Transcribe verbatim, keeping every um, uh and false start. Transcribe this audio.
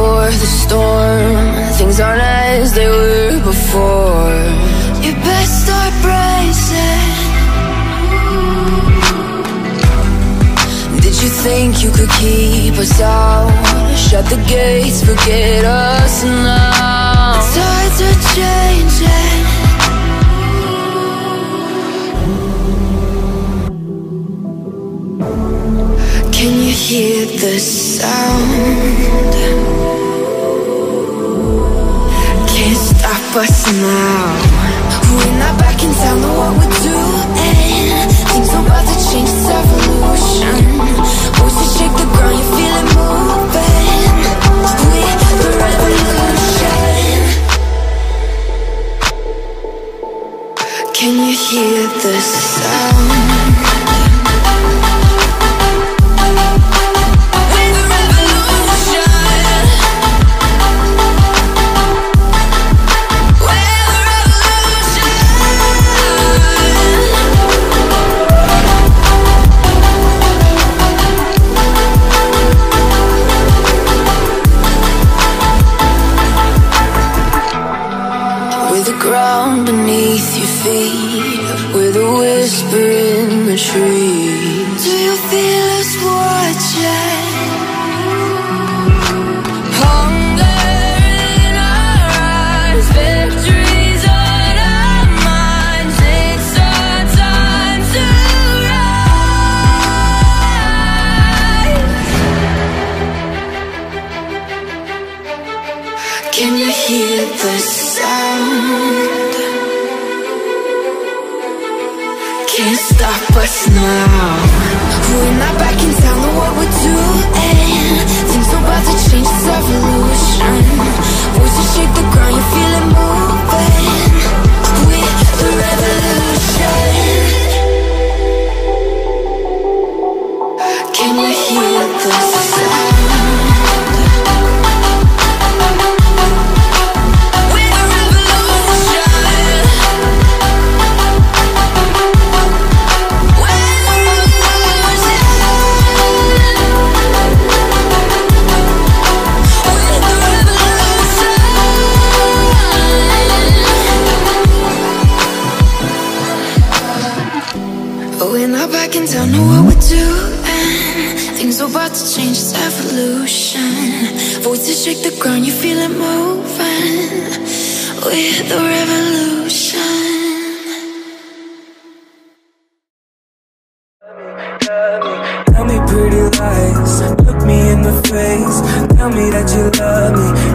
before the storm. Things aren't as they were before. You best start bracing. Did you think you could keep us out? Shut the gates, forget us now. The tides are changing. Can you hear the sound? Can't stop us now. We're not back in town, know what we're doing. Things are about to change, it's evolution. Voices shake the ground, you feel it moving. We're the revolution. Can you hear the sound? Ground beneath your feet, with a whisper in the trees. Do you feel us watching? Hunger in our eyes, victories on our minds. It's our time to rise. Can you hear the sound? Can't stop us now. We're not back in town, know what we're doing. Things are about to change, it's evolution. Voices shake the ground, you feel it moving. We're the revolution. Can you hear the sound? We're not back in town, know what we're doing. Things are about to change, it's evolution. Voices shake the ground, you feel it moving. We're the revolution. Tell me pretty lies, look me in the face. Tell me that you love me.